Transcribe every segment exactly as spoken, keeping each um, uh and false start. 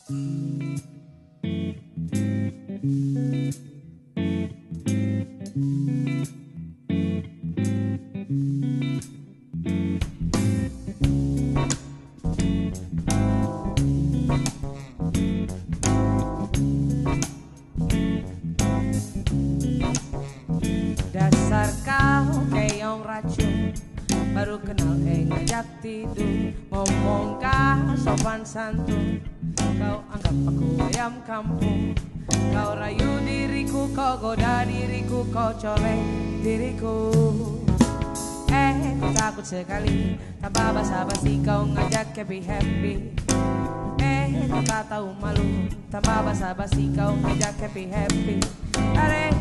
Dasar kau keong racun, baru kenal eh ngajak tidur. Ngomong kah sopan santun, kau anggap aku ayam kampung. Kau rayu diriku, kau goda diriku, kau colek diriku. Eh, ku takut sekali, tanpa basa-basi kau ngajak happy-happy. Eh, ku tak tahu malu, tanpa basa-basi kau ngajak happy-happy. Tarik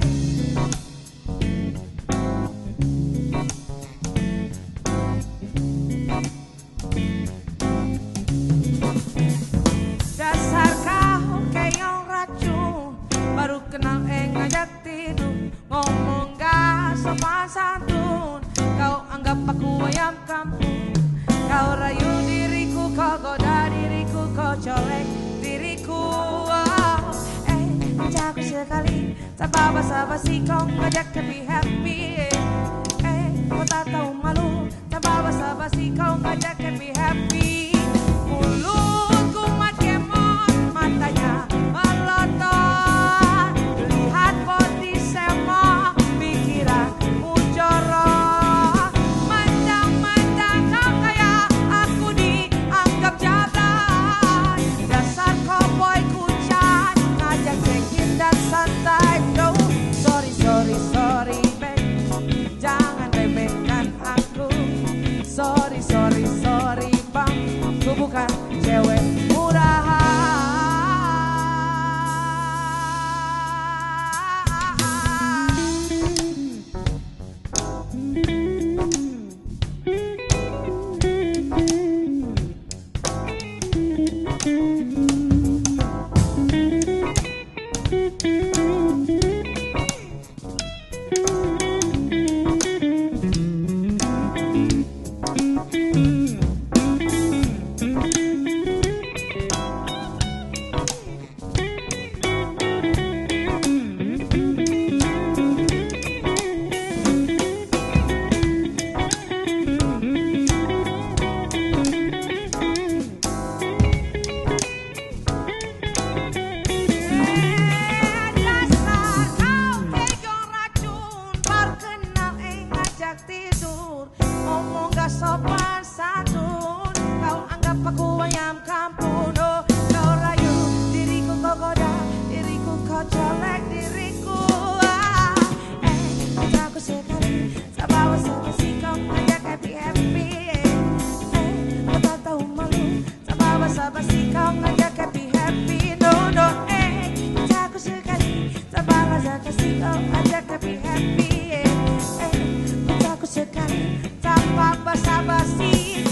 dasar kau keong racun, baru kenal eh ngajak tidur. Ngomong gak sopan santun, kau anggap aku ayam kampung. Kau rayu diriku, kau goda diriku, kau colek diriku. Oh, eh, jago sekali, tanpa basa-basi kau ngajak happy-happy. Eh, kau tak tahu malu, tanpa basa-basi kau ngajak happy-happy. Mulutku makemon, matanya melotot, lihat body semua, pikiranmu jorok. Mentang-mentang kau kaya, aku dianggap jablay. Dasar cowboy kucai, ngajak check-in dan santai. No, sorry, sorry, sorry, babe, jangan remehkan aku. Sorry, sorry, sorry, bang, ku bukan cewek murahan. Tidur, ngomong gak sopan santun, kau anggap aku ayam kampung. Oh, kau rayu diriku, kau goda diriku, kau colek diriku. Ah, eh, aku sekali, sabar basa-basi kau ngajak happy-happy. Eh, kau tak tahu malu, sabar basa-basi kau ngajak happy-happy. No, no, eh, aku sekali, sabar basa-basi kau ngajak happy-happy. Sekali tanpa basa-basi.